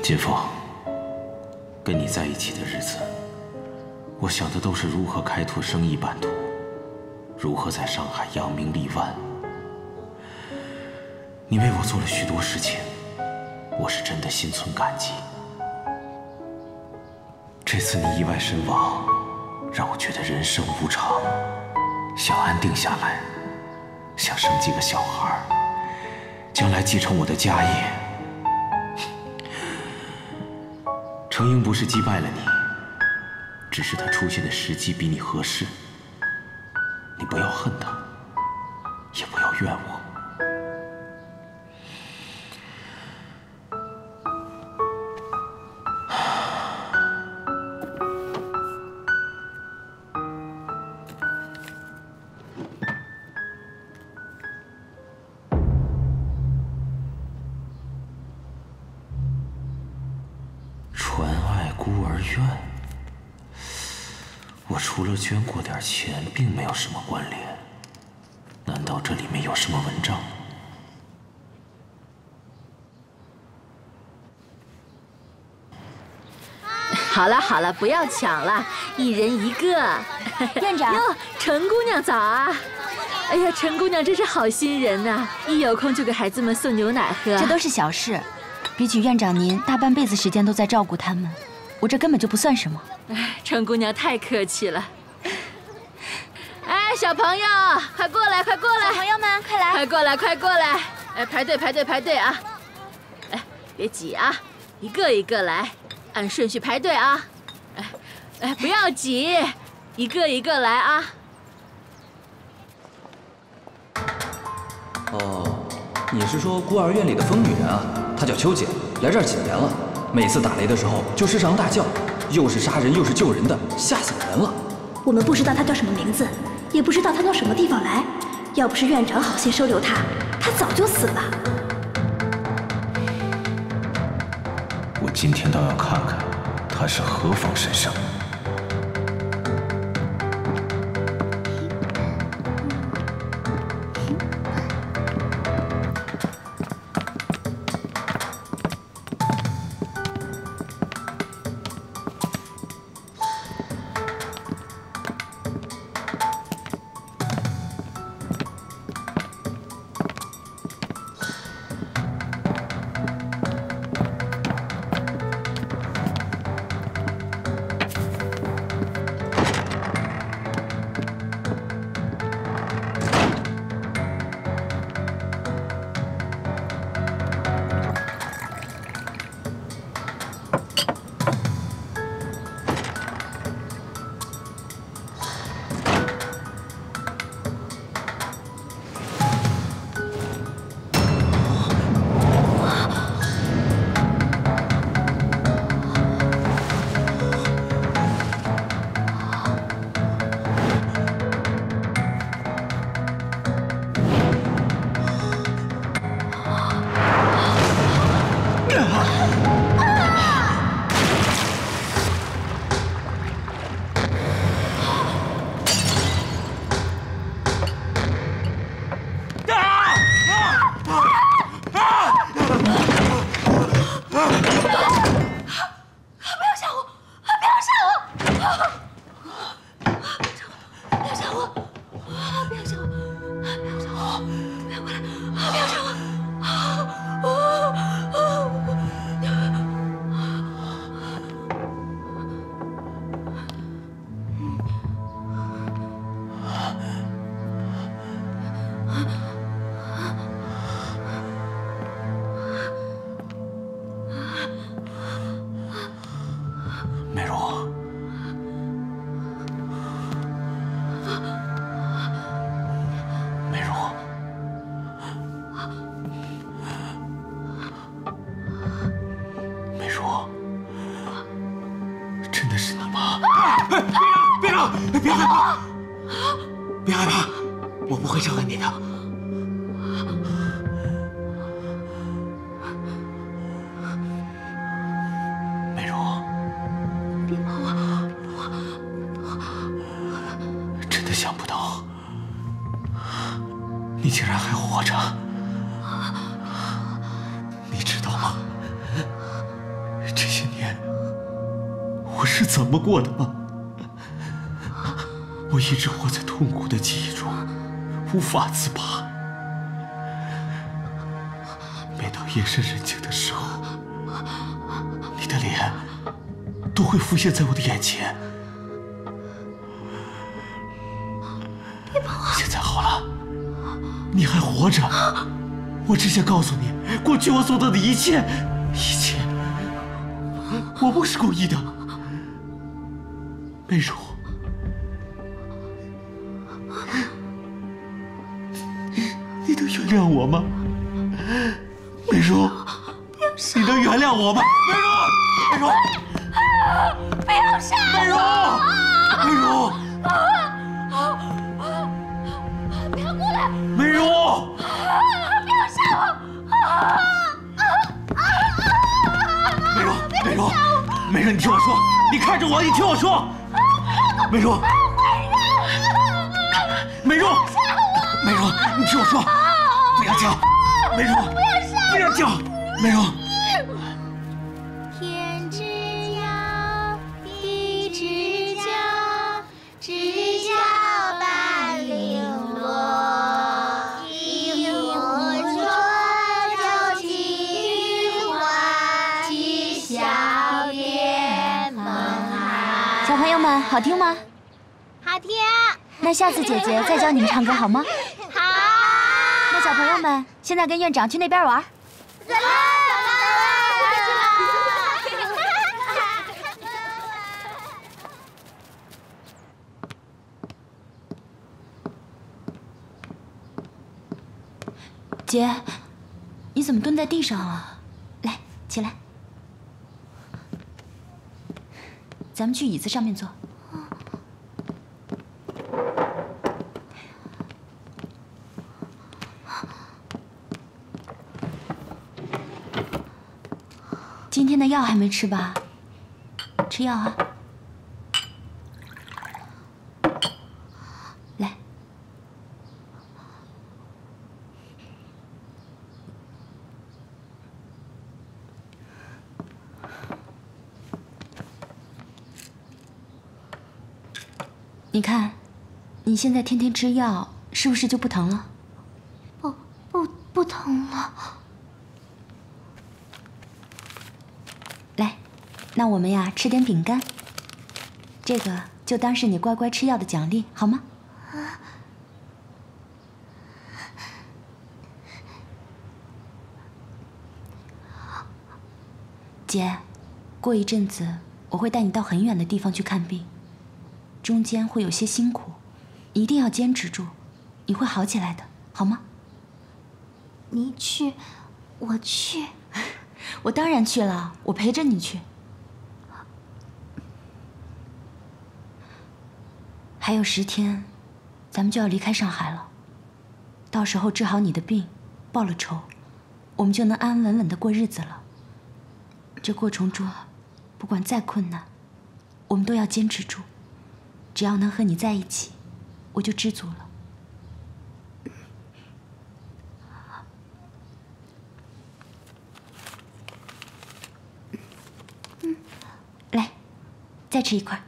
金凤，跟你在一起的日子，我想的都是如何开拓生意版图，如何在上海扬名立万。你为我做了许多事情，我是真的心存感激。这次你意外身亡，让我觉得人生无常，想安定下来，想生几个小孩，将来继承我的家业。程英不是击败了你，只是他出现的时机比你合适。你不要恨他，也不要怨我。传爱孤儿院，我除了捐过点钱，并没有什么关联。难道这里面有什么文章？ 好了好了，不要抢了，一人一个。 院长， 哟，陈姑娘早啊！哎呀，陈姑娘真是好心人呐，一有空就给孩子们送牛奶喝。 这都是小事，比起院长您大半辈子时间都在照顾他们，我这根本就不算什么。 哎，陈姑娘太客气了。哎，小朋友，快过来，快过来！ 小朋友们，快来！ 快过来，快过来！哎，排队，排队，排队啊！哎，别挤啊，一个一个来，按顺序排队啊！哎，不要挤，一个一个来啊！ 哦，你是说孤儿院里的疯女人啊？她叫秋姐，来这儿几年了，每次打雷的时候就时常大叫，又是杀人又是救人的，吓死人了。 我们不知道她叫什么名字，也不知道她从什么地方来。要不是院长好心收留她，她早就死了。 我今天倒要看看她是何方神圣。美容，美容，美容，真的是你吗？ 别让，别害怕，别害怕，我不会伤害你的。 想不到，你竟然还活着！你知道吗？ 我是怎么过的吗？我一直活在痛苦的记忆中，无法自拔。每当夜深人静的时候，你的脸都会浮现在我的眼前。现在好了，你还活着。我只想告诉你，过去我所做的一切，我不是故意的。美如，你能原谅我吗？美如，你能原谅我吗？美如， 不要杀我！ 美如， 不要过来！ 美如， 不要杀我！ 美如，你听我说，你看着我，你听我说，美如，你听我说，不要叫，美如，不要叫，美如。 天之涯，地之角，知交半零落。萤火虫酒菊花，啼笑边梦海。 小朋友们，好听吗？ 好听。 那下次姐姐再教你们唱歌好吗？ 好。 那小朋友们，现在跟院长去那边玩。 走啦！ 姐，你怎么蹲在地上啊？来，起来，咱们去椅子上面坐。今天的药还没吃吧？吃药啊！来，你看，你现在天天吃药，是不是就不疼了？ 不疼了。 来，那我们呀吃点饼干，这个就当是你乖乖吃药的奖励，好吗？姐，过一阵子我会带你到很远的地方去看病，中间会有些辛苦，一定要坚持住，你会好起来的，好吗？ 你去，我去。 我当然去了，我陪着你去。还有10天，咱们就要离开上海了。到时候治好你的病，报了仇，我们就能安安稳稳的过日子了。这过程中，不管再困难，我们都要坚持住。只要能和你在一起，我就知足了。来，再吃一块。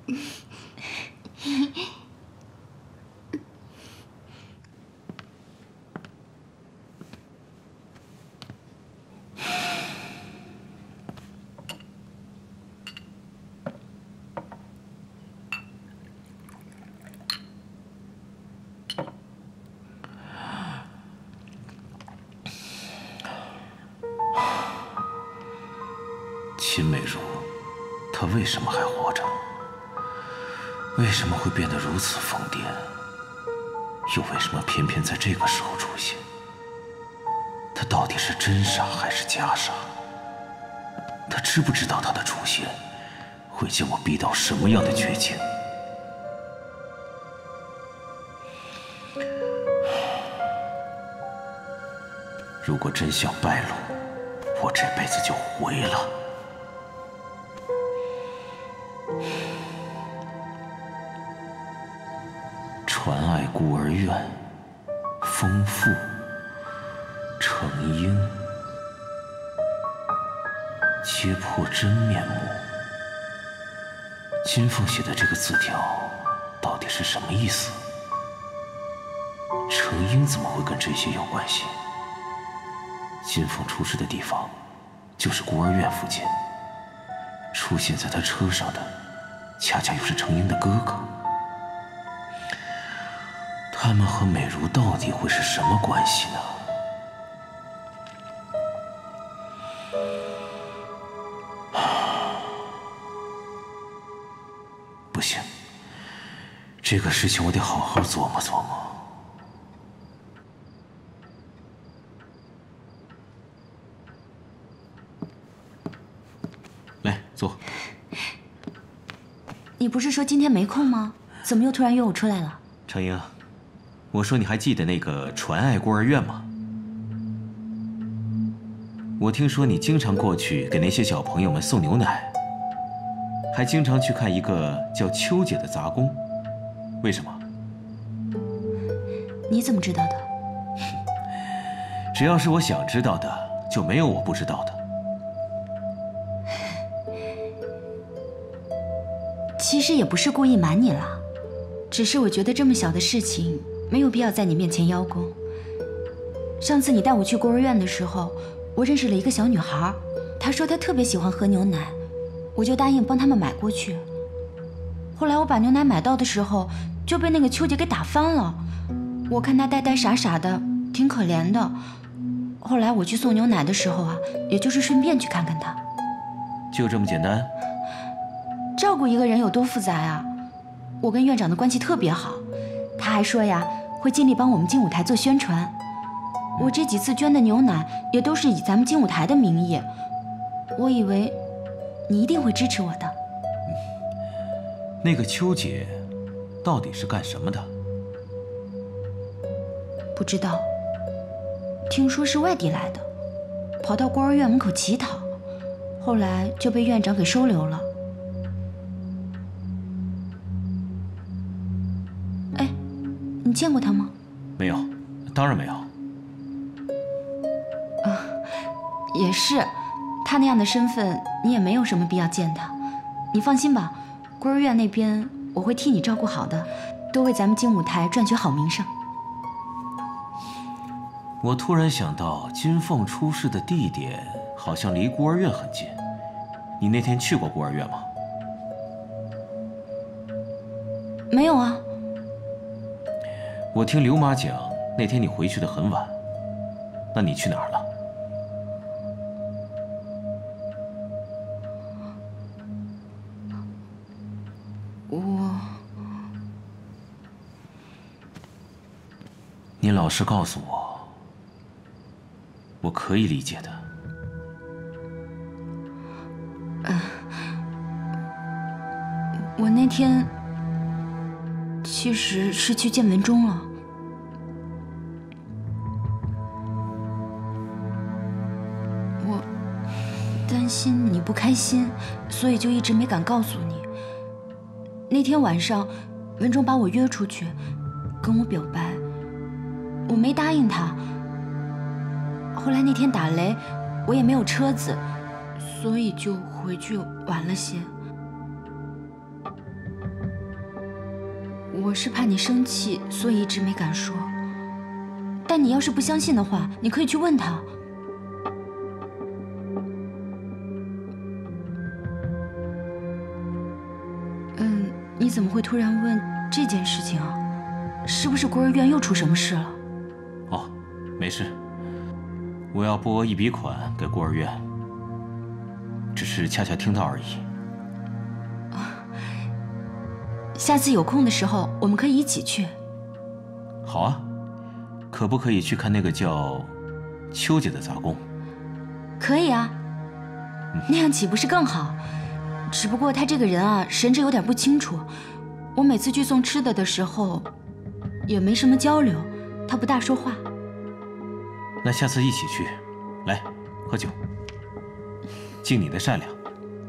秦美如，她为什么还活着？为什么会变得如此疯癫？又为什么偏偏在这个时候出现？她到底是真傻还是假傻？她知不知道她的出现会将我逼到什么样的绝境？如果真相败露，我这辈子就毁了。传爱孤儿院，丰富，成婴，揭破真面目， 金凤写的这个字条到底是什么意思？程英怎么会跟这些有关系？金凤出事的地方就是孤儿院附近，出现在他车上的恰恰又是程英的哥哥。他们和美如到底会是什么关系呢？不行，这个事情我得好好琢磨琢磨。来，坐。 你不是说今天没空吗？怎么又突然约我出来了？ 程英，我说你还记得那个传爱孤儿院吗？我听说你经常过去给那些小朋友们送牛奶，还经常去看一个叫秋姐的杂工，为什么？ 你怎么知道的？ 只要是我想知道的，就没有我不知道的。 其实也不是故意瞒你啦，只是我觉得这么小的事情没有必要在你面前邀功。上次你带我去孤儿院的时候，我认识了一个小女孩，她说她特别喜欢喝牛奶，我就答应帮他们买过去。后来我把牛奶买到的时候，就被那个秋姐给打翻了。我看她呆呆傻傻的，挺可怜的。后来我去送牛奶的时候啊，也就是顺便去看看她。 就这么简单？ 照顾一个人有多复杂呀？我跟院长的关系特别好，他还说呀，会尽力帮我们劲舞台做宣传。我这几次捐的牛奶也都是以咱们劲舞台的名义，我以为你一定会支持我的。 那个秋姐到底是干什么的？ 不知道，听说是外地来的，跑到孤儿院门口乞讨，后来就被院长给收留了。哎，你见过他吗？ 没有，当然没有。 也是，他那样的身份，你也没有什么必要见他。你放心吧，孤儿院那边我会替你照顾好的，多为咱们劲舞台赚取好名声。 我突然想到，金凤出事的地点好像离孤儿院很近。你那天去过孤儿院吗？ 没有啊。 我听刘妈讲，那天你回去的很晚。那你去哪儿了？你老实告诉我，我可以理解的。 我那天其实是去见文忠了。我担心你不开心，所以就一直没敢告诉你。那天晚上，文忠把我约出去，跟我表白。我没答应他。后来那天打雷，我也没有车子，所以就回去晚了些。我是怕你生气，所以一直没敢说。但你要是不相信的话，你可以去问他。你怎么会突然问这件事情啊？是不是孤儿院又出什么事了？ 哦，没事，我要拨一笔款给孤儿院，只是恰恰听到而已。 下次有空的时候，我们可以一起去。 好啊，可不可以去看那个叫秋姐的杂工？ 可以啊，那样岂不是更好？只不过他这个人啊，神志有点不清楚。我每次去送吃的的时候，也没什么交流，他不大说话。 那下次一起去，来喝酒，敬你的善良。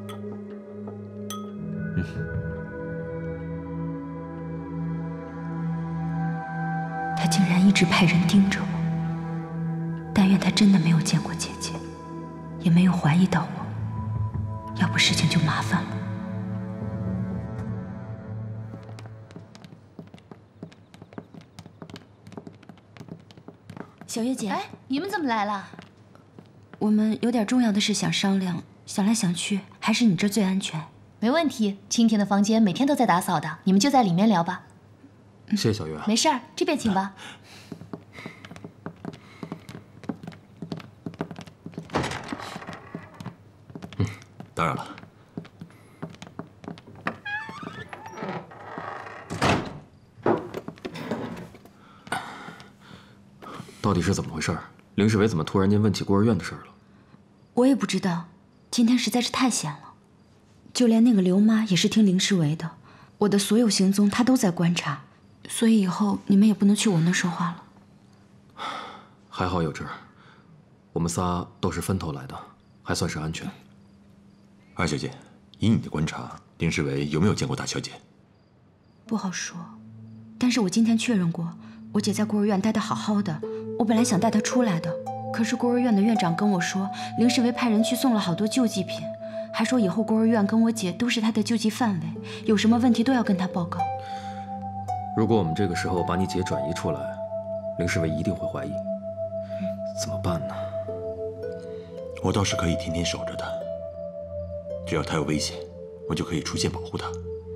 他竟然一直派人盯着我，但愿他真的没有见过姐姐，也没有怀疑到我，要不事情就麻烦了。 小月姐， 哎，你们怎么来了？ 我们有点重要的事想商量，想来想去，还是你这最安全。 没问题，青天的房间每天都在打扫的，你们就在里面聊吧。 谢谢小月。 没事儿，这边请吧。 当然了。 到底是怎么回事？林世伟怎么突然间问起孤儿院的事了？ 我也不知道，今天实在是太闲了。就连那个刘妈也是听林世伟的，我的所有行踪她都在观察，所以以后你们也不能去我那说话了。 还好有志，我们仨都是分头来的，还算是安全。 二小姐，以你的观察，林世伟有没有见过大小姐？ 不好说，但是我今天确认过，我姐在孤儿院待得好好的。我本来想带她出来的，可是孤儿院的院长跟我说，林世伟派人去送了好多救济品，还说以后孤儿院跟我姐都是他的救济范围，有什么问题都要跟他报告。 如果我们这个时候把你姐转移出来，林世伟一定会怀疑。怎么办呢？ 我倒是可以天天守着她，只要她有危险，我就可以出现保护她。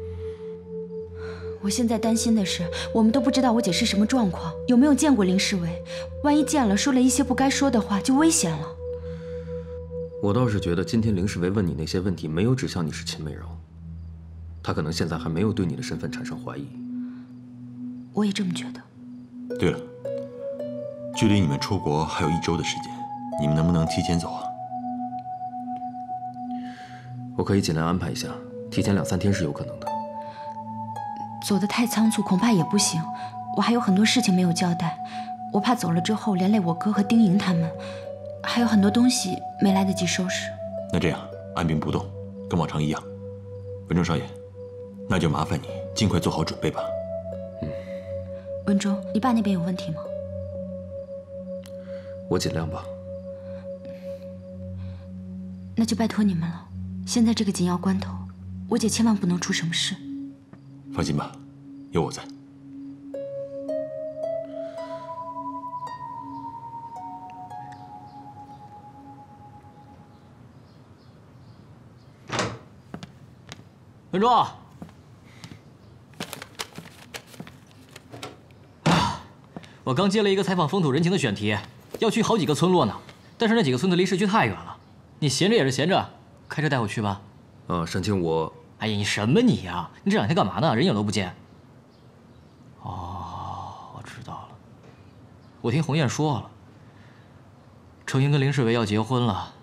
我现在担心的是，我们都不知道我姐是什么状况，有没有见过林世伟，万一见了，说了一些不该说的话，就危险了。 我倒是觉得今天林世伟问你那些问题，没有指向你是秦美柔，他可能现在还没有对你的身份产生怀疑。 我也这么觉得。 对了，距离你们出国还有1周的时间，你们能不能提前走啊？ 我可以尽量安排一下，提前2、3天是有可能的。 走得太仓促恐怕也不行，我还有很多事情没有交代，我怕走了之后连累我哥和丁莹他们，还有很多东西没来得及收拾。 那这样按兵不动，跟往常一样。文忠少爷，那就麻烦你尽快做好准备吧。 文忠，你爸那边有问题吗？ 我尽量吧。 那就拜托你们了，现在这个紧要关头，我姐千万不能出什么事。 放心吧，有我在。 文忠，我刚接了一个采访风土人情的选题，要去好几个村落呢，但是那几个村子离市区太远了。你闲着也是闲着，开车带我去吧。 山青， 哎呀，你什么你呀？你这2天干嘛呢？人影都不见。哦，我知道了。我听鸿雁说了，程英跟林世伟要结婚了。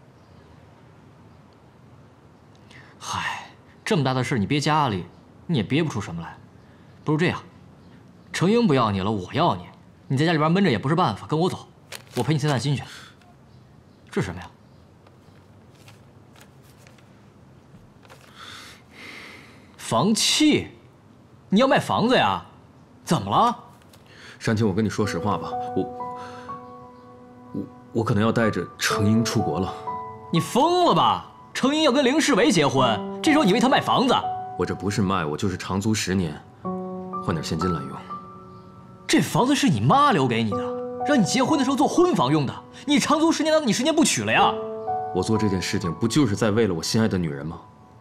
嗨，这么大的事你憋家里，你也憋不出什么来。不如这样，程英不要你了，我要你。你在家里边闷着也不是办法，跟我走，我陪你散散心去。这是什么呀？房契，你要卖房子呀？怎么了？ 山青，我跟你说实话吧，我可能要带着程英出国了。 你疯了吧？程英要跟林世伟结婚，这时候你为他卖房子？ 我这不是卖，我就是长租10年，换点现金来用。 这房子是你妈留给你的，让你结婚的时候做婚房用的。你长租10年，难道你10年不娶了呀？ 我做这件事情不就是在为了我心爱的女人吗？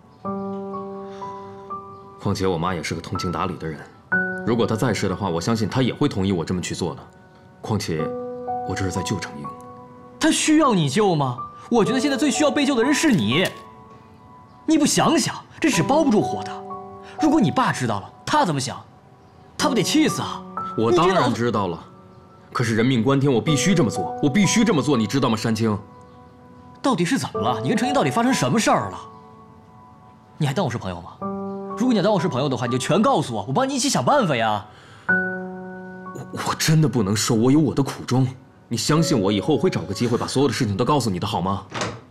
况且我妈也是个通情达理的人，如果她在世的话，我相信她也会同意我这么去做的。况且，我这是在救程英。 她需要你救吗？我觉得现在最需要被救的人是你。你不想想，这纸包不住火的。如果你爸知道了，他怎么想？他不得气死啊！ 我当然知道了，可是人命关天，我必须这么做，我必须这么做，你知道吗，山青？ 到底是怎么了？你跟程英到底发生什么事儿了？你还当我是朋友吗？如果你要当我是朋友的话，你就全告诉我，我帮你一起想办法呀。 我真的不能说，我有我的苦衷。你相信我，以后我会找个机会把所有的事情都告诉你的，好吗？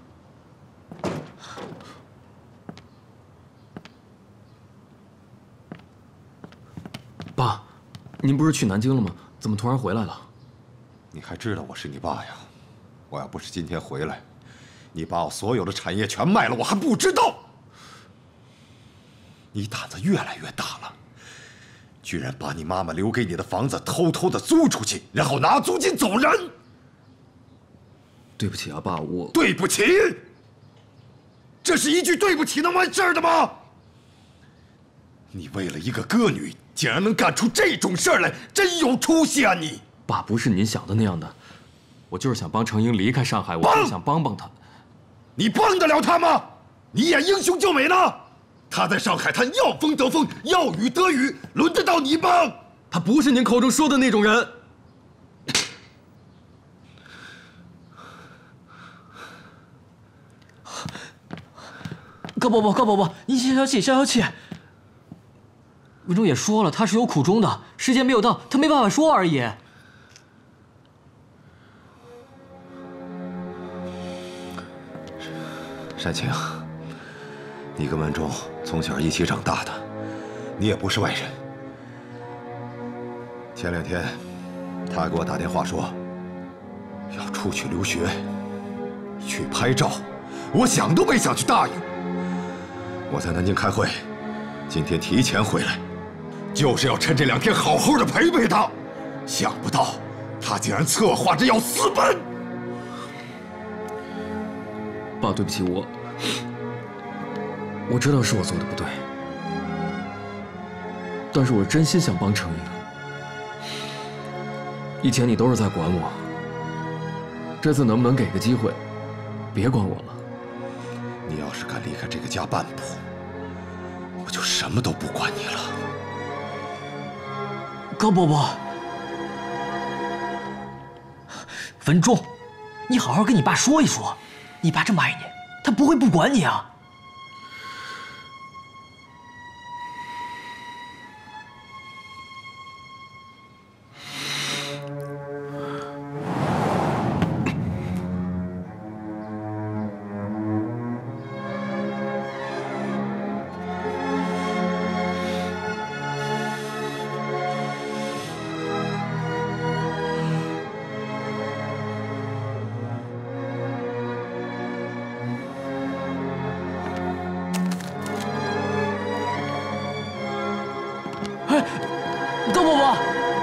爸，您不是去南京了吗？怎么突然回来了？ 你还知道我是你爸呀？我要不是今天回来，你把我所有的产业全卖了，我还不知道。你胆子越来越大了， 居然把你妈妈留给你的房子偷偷的租出去，然后拿租金走人。 对不起啊，爸，我对不起。这是一句对不起能完事儿的吗？你为了一个歌女，竟然能干出这种事儿来，真有出息啊你！ 爸，不是您想的那样的，我就是想帮程英离开上海，我就是想帮帮她。 你帮得了他吗？你演英雄救美呢？他在上海滩要风得风，要雨得雨，轮得到你帮？ 他不是您口中说的那种人。 高伯伯，您消消气，消消气。文忠也说了，他是有苦衷的，时间没有到，他没办法说而已。 单晴，你跟文忠从小一起长大的，你也不是外人。前2天，他给我打电话说要出去留学，去拍照，我想都没想去答应。我在南京开会，今天提前回来，就是要趁这2天好好的陪陪他。想不到，他竟然策划着要私奔。 爸，对不起，我知道是我做的不对，但是我真心想帮程英。以前你都是在管我，这次能不能给个机会，别管我了？ 你要是敢离开这个家半步，我就什么都不管你了。 高伯伯，文忠，你好好跟你爸说一说，你爸这么爱你，他不会不管你啊。高伯伯，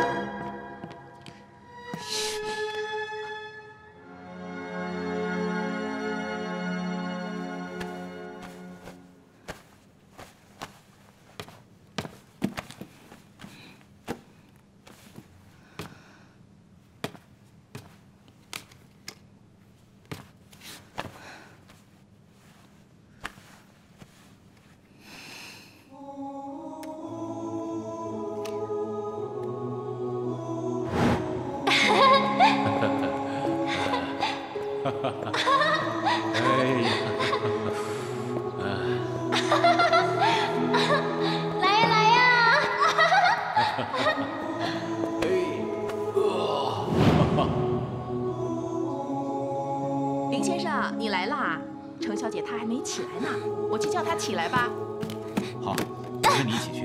林先生，你来啦！程小姐她还没起来呢，我去叫她起来吧。 好，我跟你一起去。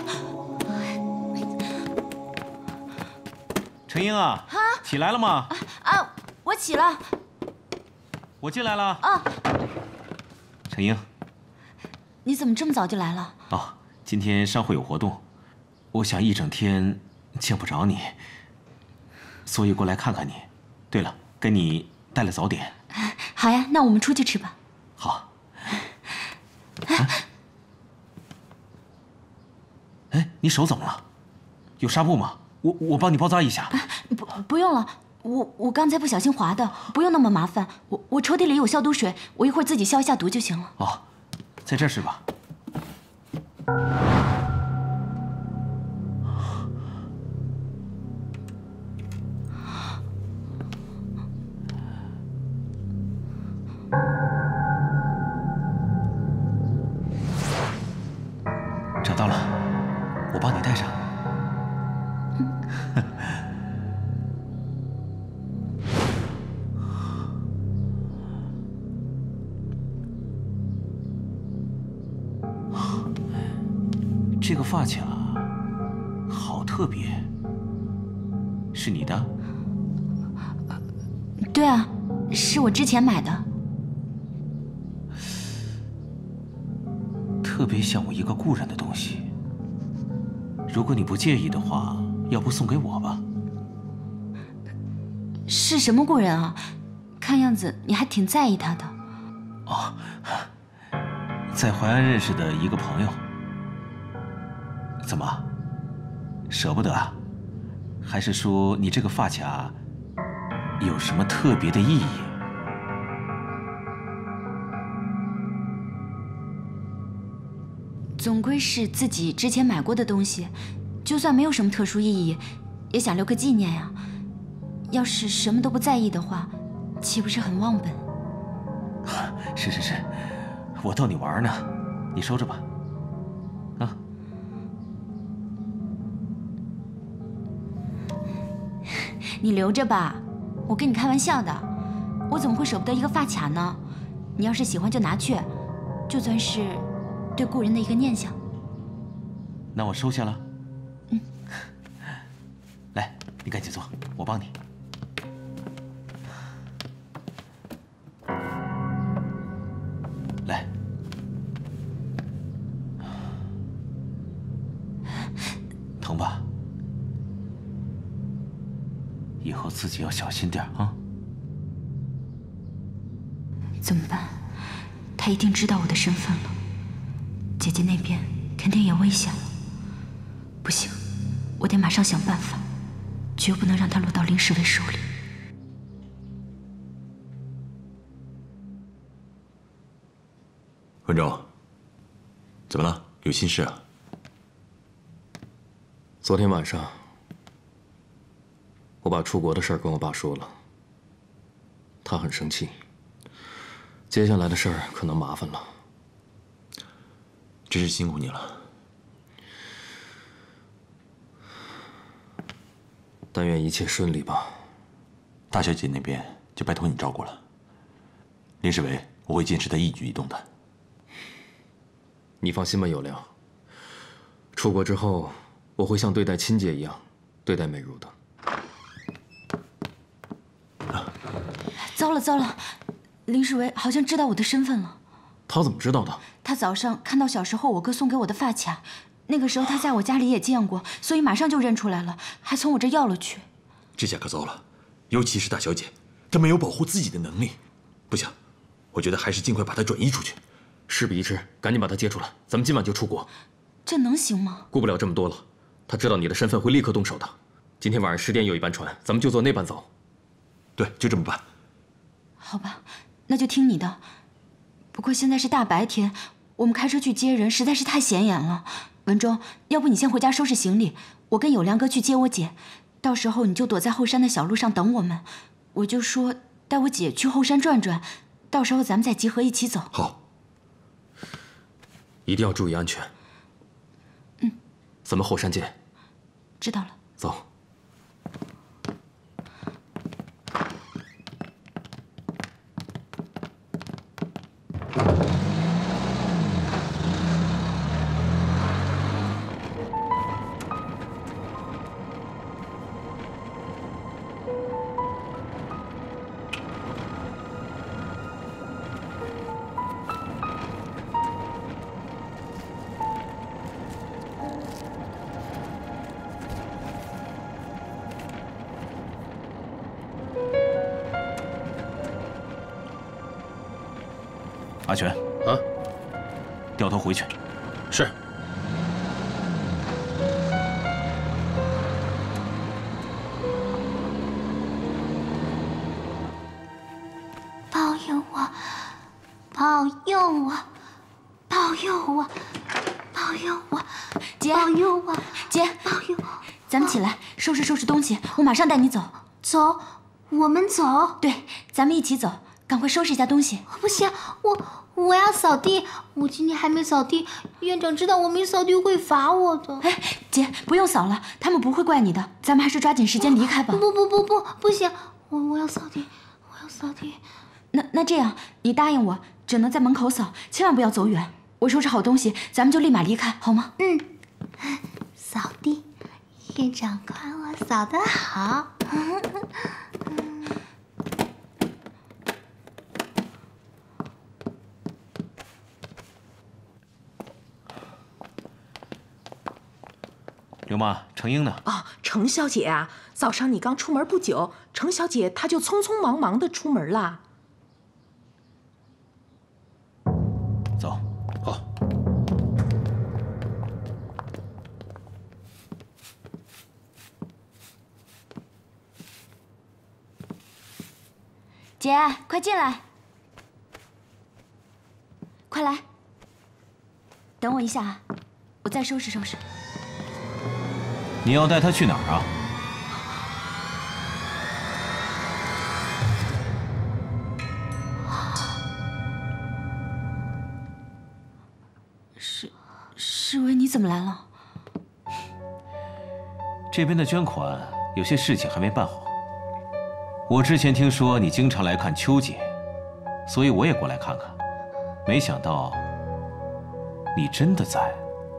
程英啊，起来了吗？ 啊，我起了。 我进来了。 啊， 程英， 你怎么这么早就来了？ 哦，今天商会有活动，我想一整天见不着你，所以过来看看你。对了，给你带了早点。 好呀，那我们出去吃吧。 好。哎，你手怎么了？有纱布吗？我帮你包扎一下。 不用了，我刚才不小心划的，不用那么麻烦。我抽屉里有消毒水，我一会儿自己消一下毒就行了。 哦，在这儿是吧？找到了，我帮你戴上。这个发卡好特别，是你的？ 对啊，是我之前买的。 特别像我一个故人的东西。 如果你不介意的话，要不送给我吧？ 是什么故人啊？看样子你还挺在意他的。 哦，在淮安认识的一个朋友。怎么，舍不得啊？还是说你这个发卡有什么特别的意义？ 总归是自己之前买过的东西，就算没有什么特殊意义，也想留个纪念呀。要是什么都不在意的话，岂不是很忘本？ 是，我逗你玩呢，你收着吧。啊， 你留着吧，我跟你开玩笑的，我怎么会舍不得一个发卡呢？你要是喜欢就拿去，就算是对故人的一个念想。 那我收下了。来，你赶紧坐，我帮你。来，疼吧？以后自己要小心点啊。 怎么办？他一定知道我的身份了，姐姐那边肯定也危险了。不行，我得马上想办法，绝不能让他落到林世伟手里。 文忠，怎么了？有心事啊？ 昨天晚上，我把出国的事儿跟我爸说了，他很生气。接下来的事儿可能麻烦了。 真是辛苦你了。 但愿一切顺利吧。 大小姐那边就拜托你照顾了。林世伟，我会监视他一举一动的。 你放心吧，有良。出国之后，我会像对待亲姐一样对待美如的。 糟了，林世伟好像知道我的身份了。 他怎么知道的？ 他早上看到小时候我哥送给我的发卡，那个时候他在我家里也见过，所以马上就认出来了，还从我这要了去。 这下可糟了，尤其是大小姐，她没有保护自己的能力。不行，我觉得还是尽快把她转移出去。 事不宜迟，赶紧把他接出来，咱们今晚就出国。 这能行吗？ 顾不了这么多了，他知道你的身份会立刻动手的。今天晚上10点有一班船，咱们就坐那班走。 对，就这么办。 好吧，那就听你的。不过现在是大白天，我们开车去接人实在是太显眼了。文忠，要不你先回家收拾行李，我跟有良哥去接我姐，到时候你就躲在后山的小路上等我们。我就说带我姐去后山转转，到时候咱们再集合一起走。 好。 一定要注意安全。咱们后山见。 知道了。 走。 阿全啊， 掉头回去。 是。 保佑我，保佑我，保佑我，保佑我， 姐， 保佑我， 姐， 保佑我。 咱们起来，收拾东西，我马上带你走。 走，我们走。 对，咱们一起走。赶快收拾一下东西。 不行，我要扫地，我今天还没扫地，院长知道我没扫地会罚我的。 哎，姐，不用扫了，他们不会怪你的，咱们还是抓紧时间离开吧。 不行，我要扫地，我要扫地。 那这样，你答应我，只能在门口扫，千万不要走远。我收拾好东西，咱们就立马离开，好吗？ 扫地，院长夸我扫得好。 刘妈，程英呢？ 哦，程小姐啊，早上你刚出门不久，程小姐她就匆匆忙忙的出门了。 走。 好。 姐，快进来，快来，等我一下啊，我再收拾收拾。 你要带他去哪儿啊？ 世维，你怎么来了？ 这边的捐款有些事情还没办好。我之前听说你经常来看秋姐，所以我也过来看看。没想到你真的在。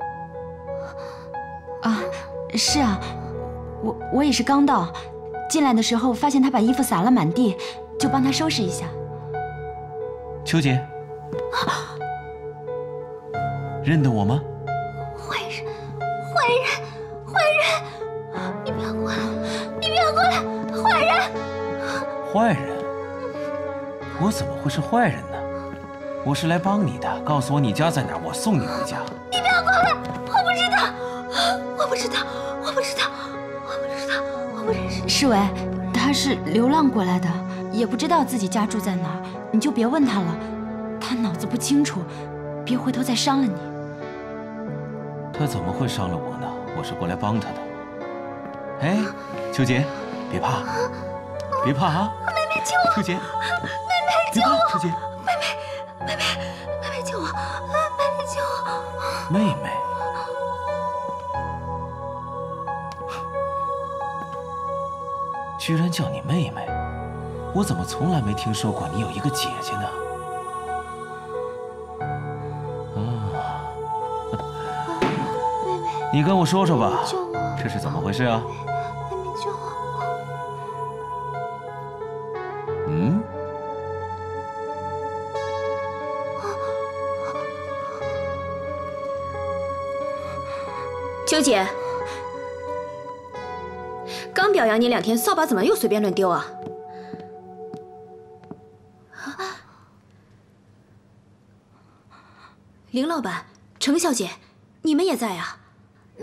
啊，是啊，我也是刚到，进来的时候发现他把衣服撒了满地，就帮他收拾一下。 秋姐，认得我吗？ 坏人，坏人，坏人！你不要过来，你不要过来，坏人！ 坏人？我怎么会是坏人呢？我是来帮你的，告诉我你家在哪儿，我送你回家。 你不要过来，我不知道，我不知道，我不知道，我不知道，我不认识。 世维，他是流浪过来的，也不知道自己家住在哪儿，你就别问他了，他脑子不清楚，别回头再伤了你。 他怎么会伤了我呢？我是过来帮他的。哎，秋姐，别怕，别怕啊！ 妹妹救我！ 秋姐， 妹妹救我！ 秋姐， 妹妹救我！妹妹救我！ 妹妹，居然叫你妹妹，我怎么从来没听说过你有一个姐姐呢？你跟我说说吧，这是怎么回事啊？ 妹妹救我！ 嗯？ 秋姐，刚表扬你2天，扫把怎么又随便乱丢啊？林老板，程小姐，你们也在啊？ 妹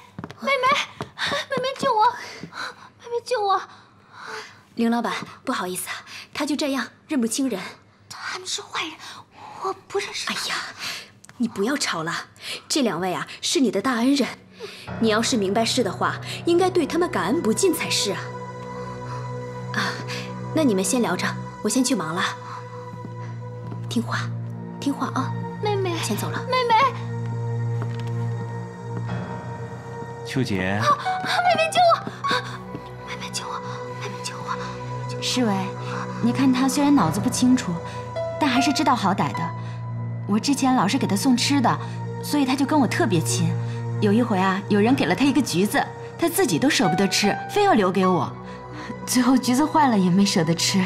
妹救我！妹妹救我！ 林老板，不好意思啊，他就这样认不清人。 他们是坏人，我不认识。 哎呀，你不要吵了，这2位啊是你的大恩人，你要是明白事的话，应该对他们感恩不尽才是啊。啊，那你们先聊着，我先去忙了。听话，听话啊， 妹妹， 先走了。 妹妹。 秋姐， 妹妹救我！妹妹救我！妹妹救我！ 世维，你看他虽然脑子不清楚，但还是知道好歹的。我之前老是给他送吃的，所以他就跟我特别亲。有一回啊，有人给了他一个橘子，他自己都舍不得吃，非要留给我。最后橘子坏了也没舍得吃。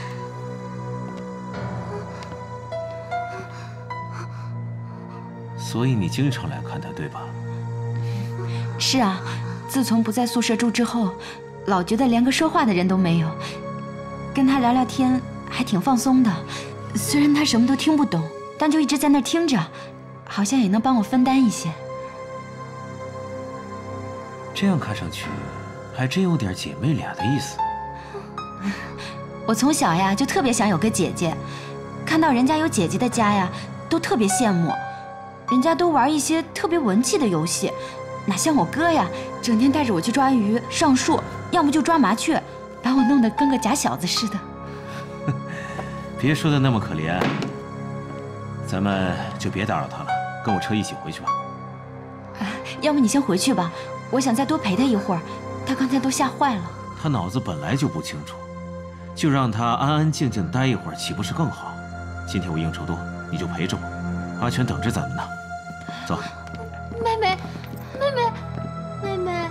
所以你经常来看他，对吧？ 是啊，自从不在宿舍住之后，老觉得连个说话的人都没有。跟他聊聊天还挺放松的，虽然他什么都听不懂，但就一直在那儿听着，好像也能帮我分担一些。 这样看上去，还真有点姐妹俩的意思。 我从小呀就特别想有个姐姐，看到人家有姐姐的家呀，都特别羡慕。人家都玩一些特别文气的游戏，哪像我哥呀，整天带着我去抓鱼、上树，要么就抓麻雀，把我弄得跟个假小子似的。 别说的那么可怜，咱们就别打扰他了，跟我车一起回去吧。 要么你先回去吧，我想再多陪他一会儿，他刚才都吓坏了。 他脑子本来就不清楚，就让他安安静静待一会儿，岂不是更好？今天我应酬多，你就陪着我，阿全等着咱们呢。走。 妹妹，妹妹，妹妹。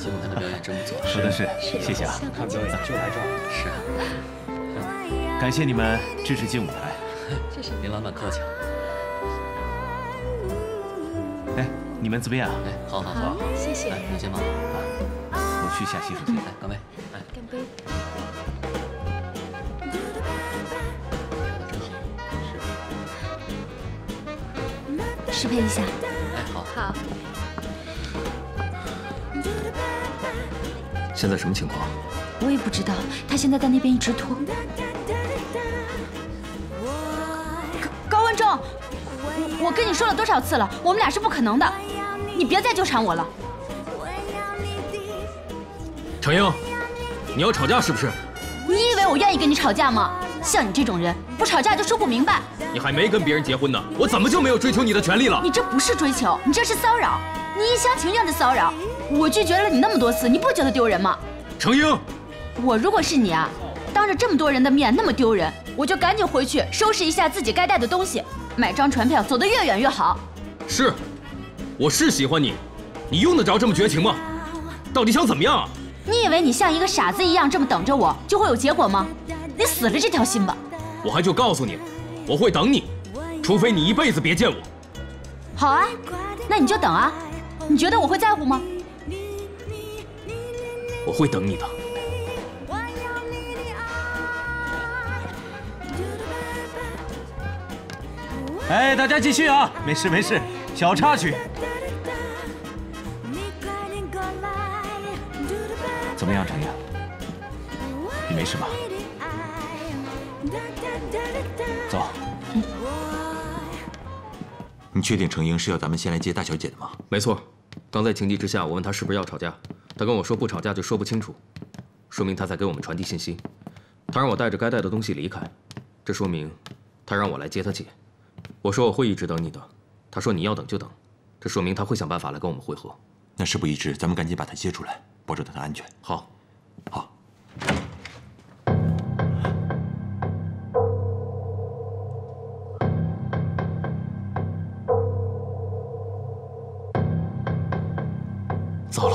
节目台的表演真不错。 说的是，谢谢啊。 看表演就来这儿。是啊。 感谢你们支持劲舞台。 谢谢林老板客气。 哎，你们怎么样？ 哎，好好好， 谢谢。 来，你先忙。 我去下洗手间。 来，干杯！哎， 干杯。 适配一下。 哎，好。 好。 现在什么情况？ 我也不知道，他现在在那边一直拖。高文忠，我跟你说了多少次了，我们俩是不可能的，你别再纠缠我了。 程英，你要吵架是不是？ 你以为我愿意跟你吵架吗？像你这种人，不吵架就说不明白。 你还没跟别人结婚呢，我怎么就没有追求你的权利了？ 你这不是追求，你这是骚扰，你一厢情愿的骚扰。我拒绝了你那么多次，你不觉得丢人吗？ 程英， 我如果是你啊，当着这么多人的面那么丢人，我就赶紧回去收拾一下自己该带的东西，买张船票走得越远越好。 是，我是喜欢你，你用得着这么绝情吗？到底想怎么样啊？ 你以为你像一个傻子一样这么等着我，就会有结果吗？你死了这条心吧！ 我还就告诉你，我会等你，除非你一辈子别见我。 好啊，那你就等啊。你觉得我会在乎吗？ 我会等你的。 哎，大家继续啊，没事没事，小插曲。怎么样，程英？你没事吧？走。 你确定程英是要咱们先来接大小姐的吗？ 没错，刚在情急之下，我问他是不是要吵架，他跟我说不吵架就说不清楚，说明他在给我们传递信息。他让我带着该带的东西离开，这说明他让我来接他姐。我说我会一直等你的，他说你要等就等，这说明他会想办法来跟我们会合。 那事不宜迟，咱们赶紧把他接出来，保证他的安全。 好， 好。 糟了！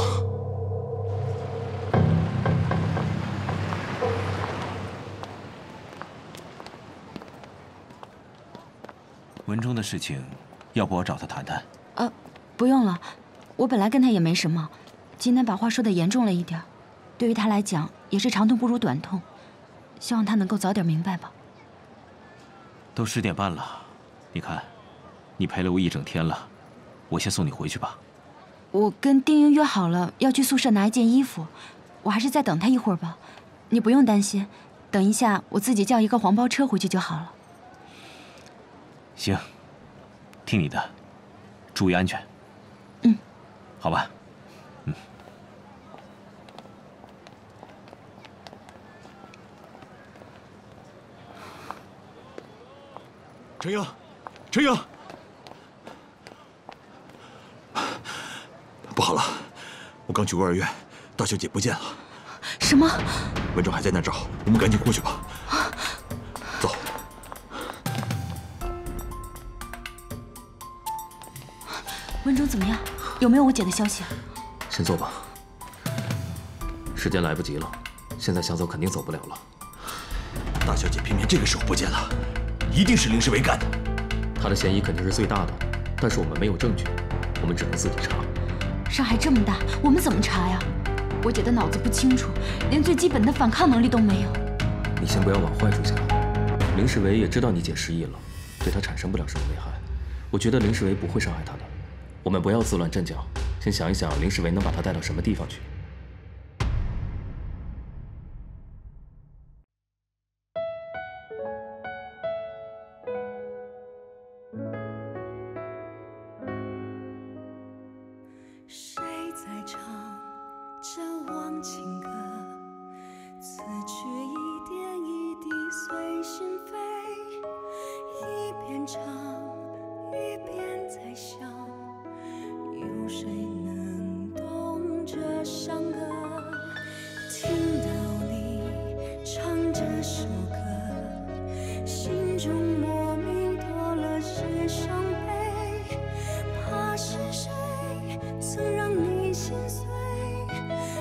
文忠的事情，要不我找他谈谈？ 不用了，我本来跟他也没什么，今天把话说得严重了一点，对于他来讲也是长痛不如短痛，希望他能够早点明白吧。 都10点半了，你看，你陪了我一整天了，我先送你回去吧。 我跟丁英约好了要去宿舍拿一件衣服，我还是再等他一会儿吧。你不用担心，等一下我自己叫一个黄包车回去就好了。 行，听你的，注意安全。 嗯， 好吧。 程英，程英，不好了，我刚去孤儿院，大小姐不见了。 什么？ 文忠还在那找，我们赶紧过去吧。走。 文忠怎么样？有没有我姐的消息？ 先走吧，时间来不及了，现在想走肯定走不了了。 大小姐偏偏这个时候不见了，一定是林世伟干的。 他的嫌疑肯定是最大的，但是我们没有证据，我们只能自己查。 上海这么大，我们怎么查呀？我姐的脑子不清楚，连最基本的反抗能力都没有。 你先不要往坏处想，林世伟也知道你姐失忆了，对他产生不了什么危害。我觉得林世伟不会伤害他的。我们不要自乱阵脚，先想一想林世伟能把他带到什么地方去。 谁在唱这忘情歌？词曲一点一滴随心飞，一边唱一边在想，有谁能懂这伤歌？听到你唱这首歌，心中莫名多了些伤悲，怕是谁曾让你心碎，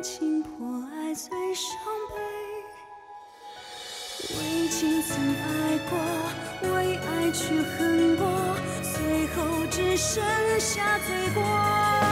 情破爱最伤悲。为情曾爱过，为爱去恨过，最后只剩下罪过。